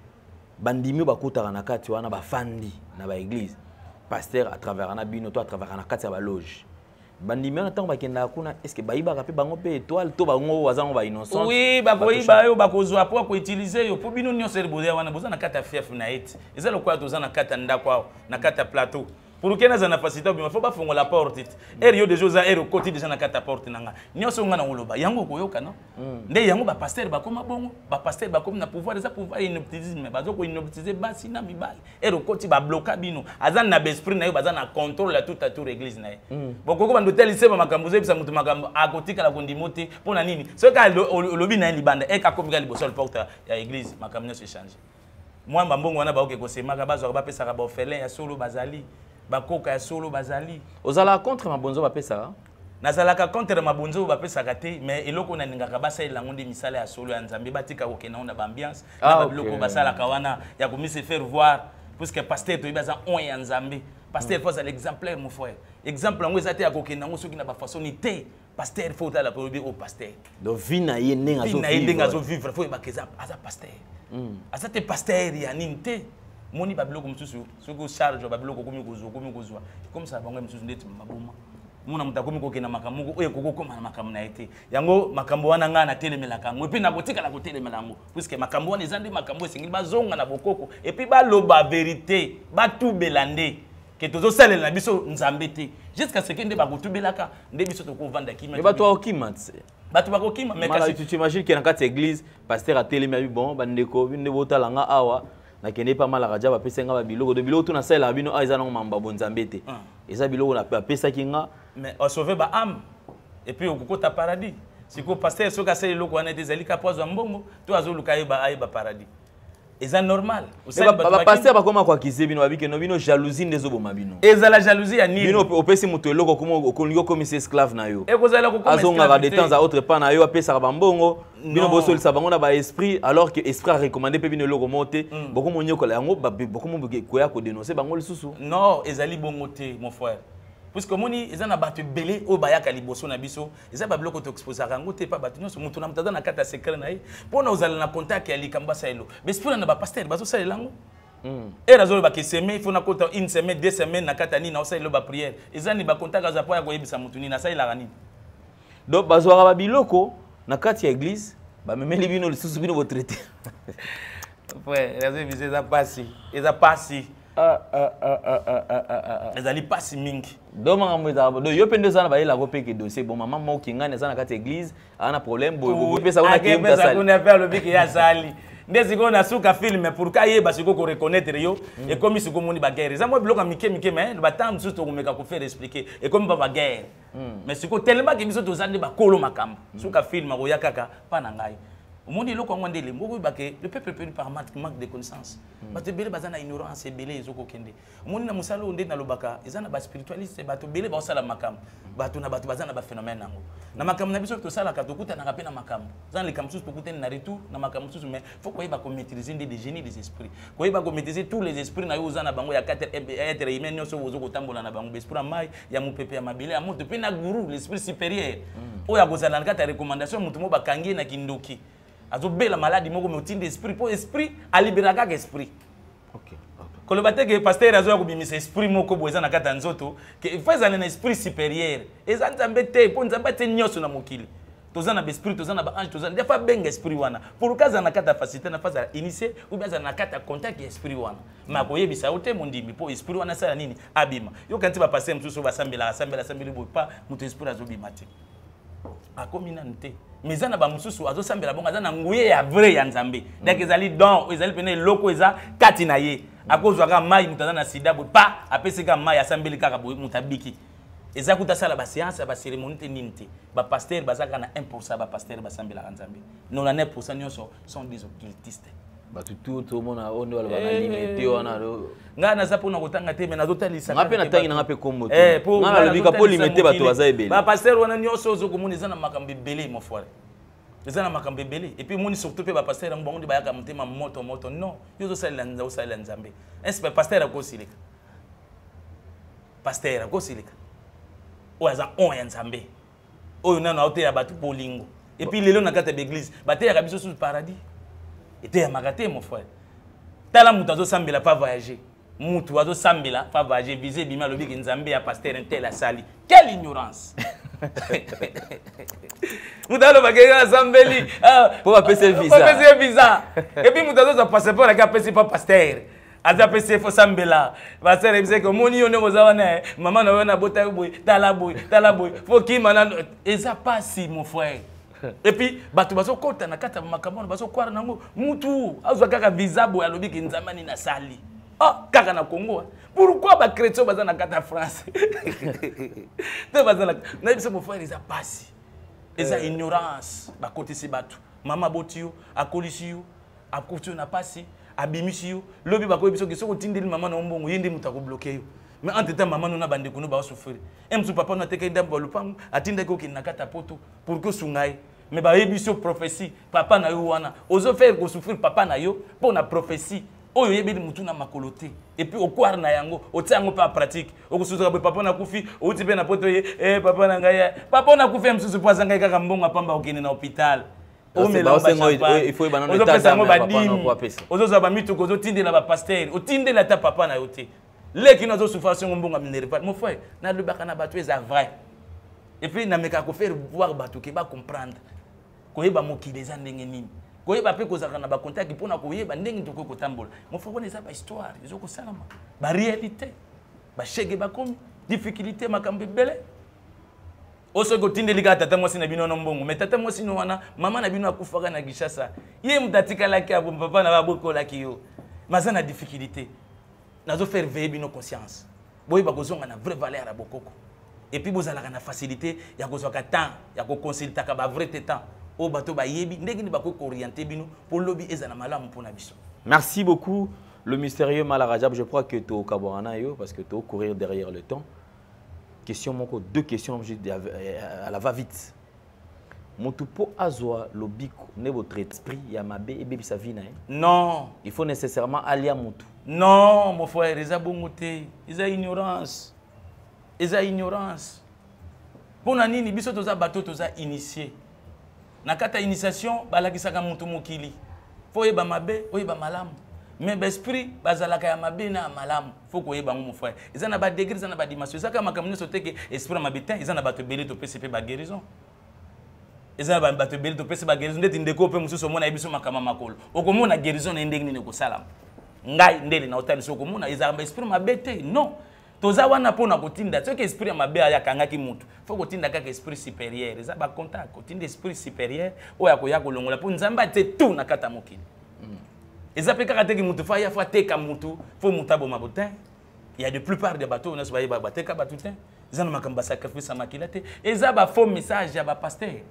bandimi bakutaka na kati wana ba fandi na ba église pasteur à travers na bino to à travers na kati ya ba loge bandimi na tango bakenda kuna est-ce que bayiba pe bango pe étoile to bango wazango ba innocent oui bakoyiba yo bakozwa po ko utiliser yo po bino nyonso erboze wana boza na kati ya fief na eti eza lokwa toza na kati ya ndako na kati ya plateau pour que na facilité il faut pas fongola la porte et yo déjà za ero côté déjà na kata porte nanga nyonso nga na oloba yango koyoka no nde yango ba pasteur ba koma bongo ba pasteur ba koma na pouvoir des pouvoir inoptisme ba zo ko inoptiser basi na mibali ero côté ba bloquer bino azan na esprit na yo bazan na contrôle la toute tour église na ye bokoko bando telise ba makambo ze bisa mutu makambo akotika la kondimote pona nini so ka lobi na libanda e ka komika liboso le porte ya église makambo nyonso changer moi mbongo wana ba oke ko semaka bazo ba pesa ka ba orphelin ya solo bazali bakoka ya solo bazali ozala contre mabonzo bapesa nazalaka contre mabonzo bapesa kate mais eloko na ningaka basa elango ndi misala ya solo ya nzambe batika ko kena na ambiance na babiloko basala kawana ya ko se faire voir puisque pasteur to ibaza on ya nzambe pasteur faut l'exemplaire mon frère exemple ngo ezate ya ko kena ngo soki na ba façon te pasteur faut la pour au pasteur donc vina ye nenga zo vivre vina zo vivre faut bakeza aza pasteur azate pasteur ya ninte moni babiloko mususu soko charge babiloko komi kozwa komi kozwa comme ça bango mususu ndeti maboma mona mutakomi kokena makamoko oye kokokoma na makambo na ete yango makambo wana nga na telemelaka ngo epi na botika la kotelemela ngo puisque makambo wana ezande makambo esengeli bazonga na bokoko epi baloba vérité batubela nde ke tozosalela na biso nzambe te jusqu'à ce que nde bakotubelaka nde biso tokovanda kima mais bato okima bato bakokima mais kasi tu t'imagines que na kati église pasteur a telemela bon bandeko binde botalanga awa na kende pas mal raja ba pesenga ba biloko de biloko tuna sala bino aiza na mamba bonzambe te eza biloko na pesa kinga mais on sauver ba âme et puis okokota paradis siko pasteur soka sala loko wana ezali ka pozo mbongo to azoluka yeba ayeba paradis eza normal ba ba pasteur ba koma kwa kizebino babike no bino jalousie ndezo boma bino eza la jalousie ya nini bino opesi muto eloko komo okolingo komisi esclave na yo e kozala ko komisi azonga ba de temps à autre pas na yo apesa ba mbongo bino boso lisa bango na ba esprit alors que esprit a recommandé pe bino eloko monte boko monyoko la yango boko mo koya ko dénoncer bango lisusu non ezali bongo te mon frère puisque moni eza na bato belé o bayaka liboso na biso eza ba biloko to exposer rango te pa bato nyonso mutu na mutaza na kata secret na ye pona ozala na contact ya likamba saelo mais pour na ba pasteur bazo salela ngo et razo ba ke semaine il faut na kota une semaine deux semaines na kata ni na osaelo ba prière eza ni ba contact za po ya ko yebisa mutu ni na saela nini donc bazwaka ba biloko na kati ya église ba memeli bino lisusu bino bo traiter frère razo bize za pasi eza pasi ah ah ah ah ah ezali pasi mingi do makambo ezala do yo pende zana bayela ko peke dossier bon maman mo kingana zana kati église ana problème bo bo pesa ona ke mta sali on appelle le biki ya sali ndezi ko na suka film pour ka yeba siko ko reconnaître yo et comme siko moni ba guerre za mo biloko mike mike mais ba tam susu to komeka ko faire expliquer et comme ba guerre mais siko tellement que biso to zande ba kolo makambo suka film ko yakaka pa na ngai au monde loko ngwande le moko bake le peuple perdu par manque de connaissance bato belé bazana ignorance belé ezoko kende au monde na musalo onde na lobaka ezana ba spiritualiste bato belé ba osala makam bato na bato bazana ba phénomène nango na makam na biso to sala ka to kuta na kapena makam zan le kamsus to kuta na retour na makam sus mais faut ko yeba ko maîtriser des génies des esprits ko yeba ko maîtriser tous les esprits na yo zana bango ya quatre être humain nyoso ozoko tambola na bango esprit mai ya mupepe ya mabele ya moto pe na guru l'esprit supérieur oya kozala na kata recommandation mutu mo bakangi na kindoki azo bela maladie moko motinde esprit pour esprit a libéraka esprit. OK. Ko le bateke pasteur azo ko bimisa esprit moko boza na kata nzoto que faza na esprit supérieur. Eza nzambe te po nzambe te nyoso na mokili. Toza na esprit toza na ba ange toza na fa benga esprit wana. Pour kaza na kata facilité na faza initier ou bien na kata contact esprit wana. Ma ko yebisa ote mondimi po esprit wana sala nini abima. Yo kanti ba passer msusu ba sambela sambela sambela bo pa muto esprit azo bimate. akomi nanu te mais eza na bamosusu azosambela bongo aza na nguye ya vrai ya nzambe donc ezali don ezali pene eloko eza kati na ye akozwaka mai moto aza na sida boye pa apesika mai asambeli kaka boye moto abiki eza kuta sala baséance ya bacérémonie te nini te bapaster bazaka na un pour cent bapaster basambelaka nzambe quatre-vingt-dix pour cent nyonso sont des occultistes bato tout tout mona ondo wala bana limité wana do nga naza pona kotanga te mais nazotalisa nga pe na tangi nga pe kombo te eh pour nga lobika po limité bato baza ebele ba pasteur wana nyonso ozokomona eza na makambo ebele mon frère eza na makambo ebele et puis moni surtout pe ba pasteur mbongo ndi bayaka mutema moto moto non yo zosalela nza osalela nzambe est-ce que pasteur akosilika pasteur akosilika oyo aza on ya nzambe oyo nano aoteya bato bolingo et puis lelo na kati ya l'église bateyaka biso sur paradis et ya magate mon frère tala mutu azosambela pa voyager mutu azosambela pa voyager viser bima lobiki nzambe ya pasteur intel asali quelle ignorance mutu alobaki asambeli po bapesa visa po bapesa visa et puis mutu azoza passeport aki apesi pa pasteur aza pesi fo sambela pasteur ebiseke omoni yo ndenge oza wana mama na yo na bota yo boye tala boye tala boye fo kima na eza pasi mon frère. Et puis, bato baso kota na kata makambo baso kwara nango mutu azwa kaka visa bo alobi ki nzamani na sali. Ah, kaka na Congo. Pourquoi ba chrétien baza na kata France? Te baza na na biso mo frère eza pasi. Eza ignorance ba kotisi bato. Mama botio, akolisi yo, akotio na pasi, abimisi yo. Lobi ba ko biso ki soko tindeli mama na mbongo yende muta ko bloquer yo. Mais en temps maman nous a bandé nous ba souffrir. Em su papa na teke ndambo lupangu atinda ko kinakata poto pour que sungai. Mais ba yebiso prophétie papa na yo wana ozo faire ko souffrir papa na yo pour na prophétie oyo yebeli mutu na makolote et puis okwar na yango otiango pa pratique okusuzuka papa na kufi oti pe na poto ye eh papa na ngai papa na kufi msusu poza ngai kaka mbongo apamba okene na hôpital o melamba il faut banana tata papa na pesa ozo za ba mitu ko tindela ba pasteur otindela ta papa na yo te leki nazo souffrance mbongo amnere pas mon frère na lubaka na batu eza vrai et puis na meka ko faire voir batu ke ba comprendre ko yeba mokili eza ndenge nini ko yeba pe ko zaka na ba contact pona ko yeba ndenge to ko tambola mon frère on eza ba histoire izo ko salama ba réalité ba chege ba komi difficulté makambe bele oso ko tindeli ka tata mwasi na bino na mbongo mais tata mwasi no wana mama na bino akufaka na Gishasa ye mutatika laki abo papa na baboko laki yo maza na difficulté nazo faire veiller nos consciences boy ba kozonga na vraie valeur à bokoko et puis bozalaka na facilité ya kozwaka temps ya ko consulter ka ba vrai temps o bato ba yebi ndenge ni ba ko orienter bino pour lobby ezana malamu pona biso. Merci beaucoup le mystérieux Malarajab. Je crois que tu au Kaborana yo parce que tu au courir derrière le temps. Question moko deux questions à la va vite. Motupo azwa lobiko ne votre esprit ya mabe et bebi sa vie na. Non, il faut nécessairement aller à mutu. Non, mon frère, ils ont bongoté, ils ont ignorance. Ils ont ignorance. Pour nani ni biso toza bateau toza initié. Na kata initiation balakisaka mutu mokili. Faut yeba mabe, oyeba malamu. Mais l'esprit bazalaka ya mabe na malamu. Faut ko yeba mon frère. Ils ont ba degré, ils ont ba dimension. Ça ka makamne soteke esprit mabetin, ils ont ba te belé to P C P ba guérison. Ils ont ba te belé to P C P ba guérison ndeti ndeko pe mususu mona ebiso makama makolo. Okomona guérison na ndenge ni ko salam. Ngai ndeli na otali soko mona ezamba esprit mabete non toza wana pona kotinda soki esprit mabe ya kangaki mutu faut kotinda kaka esprit supérieur eza ba contact kotinda esprit supérieur oya ko ya kolongola po nzamba te tout na kata mokili eza pe kaka teki mutu fa ya fa teka mutu faut mutabo mabotin il y a de plupart des bateaux na soba ba teka batutin eza na makamba sacrifice makila te eza ba faux message ya ba pasteur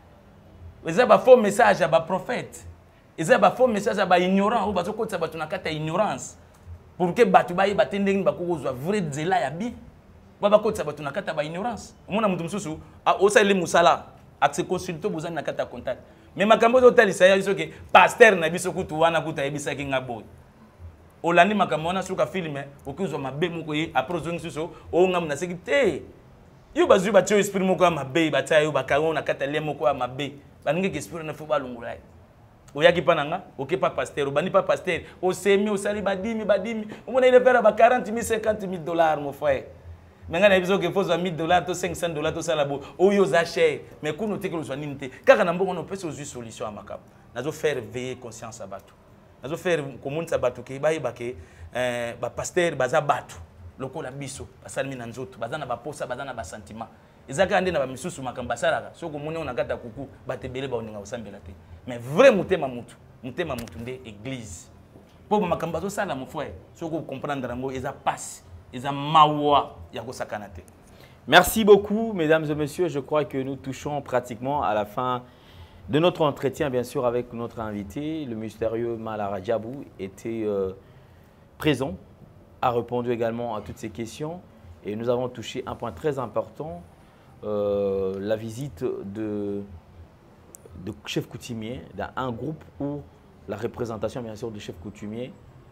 eza ba faux message ya ba prophète. Ils ont un faux message à ignorant ou bato ko tsa bato na kata ignorance pour que bato ba yeba tendeng ba ko zo vrai zela ya bi ba ba ko tsa bato na kata ba ignorance mona mutu mususu o sa ile musala ak se consulter bozani na kata contact mais makambo zo tali sa ya biso ke pasteur na biso kutu wana kuta yebisa ki ngaboy olandi makambo na suka filme okuzwa mabe moko ye après zo ngisuso o ngam na sekite yo bazu ba tio esprit moko mabe ba tsa yo ba ka na kata le moko mabe ba ninge esprit na fo ba lungula oyaki pananga oké pas pasteur obani pas pasteur o semi o sali badimi badimi omona ile faire ba quarante mille cinquante mille dollars mon frère menga na biso ke fozo mille dollars to cinq cents dollars to sala bo oyo za cher mais kuno teke lo swanini te kaka na mbongo no pesa ozu solution amakapo nazo faire veiller conscience à bato nazo faire komoni sa bato ke bayi bake euh ba pasteur baza bato lokola biso basali na nzoto baza na ba posa baza na ba sentiment ezaka nde na ba misusu makamba salaka soko moni on akata kuku batebele ba oninga osambela te mais vrai mutema mutu mutema mutu nde église po makamba zo sala mon frère soko comprendre ngo eza passe eza mawa ya kosakana te. Merci beaucoup mesdames et messieurs, je crois que nous touchons pratiquement à la fin de notre entretien bien sûr avec notre invité, le mystérieux Malara Diabou était euh, présent, a répondu également à toutes ces questions et nous avons touché un point très important. Euh, la visite de, de chefs coutumiers dans un groupe où la représentation bien sûr du chef coutumier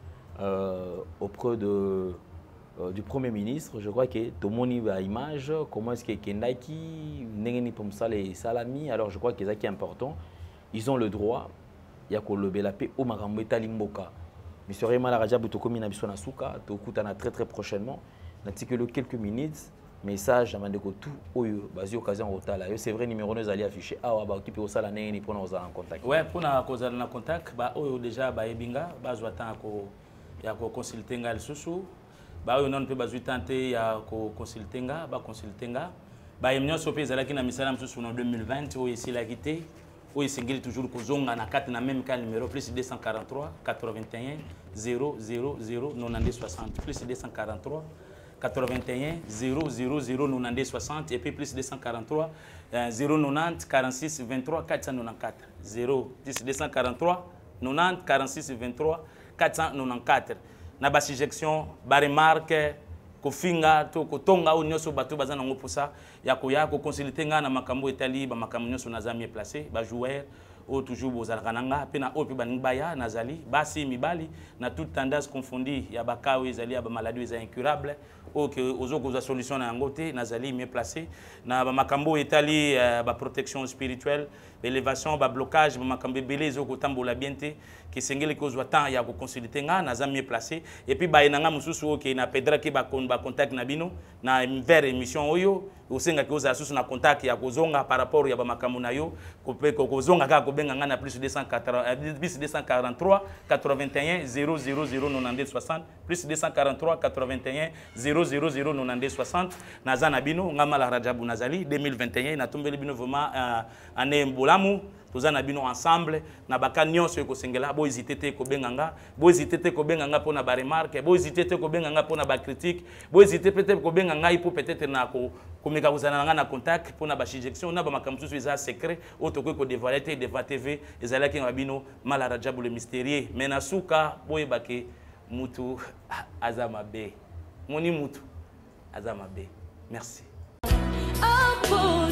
euh, auprès de, euh, du Premier ministre, je crois que tout le monde a l'image, comment est-ce que Kendaki, Nengeni Pomsal et Salami, alors je crois que c'est important, ils ont le droit, il y a la paix au Marambeta Limboka. Monsieur Raymond Laraja Boutokomi Nabisona Souka, Tokutana très très prochainement, n'article quelques minutes. Message à Mandeko tout oyo basi occasion otala yo c'est vrai numéro nous allait afficher ah ba okipe osala neni pour nous en contact ouais pour na cause na contact ba oyo déjà ba ebinga ba zwata ko ya ko consulter susu ba oyo non pe ba zwitante ya ko consulter nga ba consulter nga ba emnyo sope zalaki na misala msusu na deux mille vingt oyo ici la quitté oyo singeli toujours ko zonga na carte na même cas numéro plus deux cent quarante-trois quatre-vingt-un zéro zéro zéro quatre-vingt-un soixante plus deux cent quarante-trois quatre-vingt-un zéro zéro zéro quatre-vingt-un soixante et puis plus deux cent quarante-trois zéro quatre-vingt-dix quarante-six vingt-trois quatre cent quatre-vingt-quatorze zéro deux cent quarante-trois quatre-vingt-dix quarante-six vingt-trois quatre cent quatre-vingt-quatorze na ba suggestion ba remarque ko finga to ko tonga o nyoso bato bazana ngo posa ya ko ya ko consulter nga na makambo etali ba makambo nyoso na zamie placé ba joueur o toujours bozalaka nanga pe na o pe banibaya nazali basi mibali na toute tendance confondue ya bakawe ezali ya ba maladie eza incurable o que ozoko za solution na yango te nazali mieux placé na ba makambo etali uh, ba protection spirituelle élévation ba blocage ba makambo belé ezoko tambola bien te ki sengeli ko zwa temps ya ko consulter nga naza mieux placé et puis ba enanga mususu o ke na pedra ke ba kon ba contact na bino na vers émission oyo osenga ke oza susu na contact ya kozonga par rapport ya ba makambo na yo ko pe ko kozonga ka ko benga nga na plus deux cent quarante-trois quatre-vingt-un zéro zéro zéro quatre-vingt-un soixante plus deux cent quarante-trois quatre-vingt-un zéro zéro zéro quatre-vingt-un soixante naza na bino nga Malara Diabou nazali deux mille vingt et un na tombeli bino vraiment année mbolamu toza na bino ensemble na baka nyonso ko sengela bo hésiter te ko benganga bo hésiter te ko benganga pona ba remarque bo hésiter te ko benganga pona ba critique bo hésiter peut-être ko benganga ipo peut-être na ko komeka kozana nga na contact pona ba suggestion na ba makambo so eza secret auto ko dévoiler te devant T V ezala ki ngabino Malara Diabou le mystérieux mais na suka boye bake mutu azama be moni mutu azama be merci.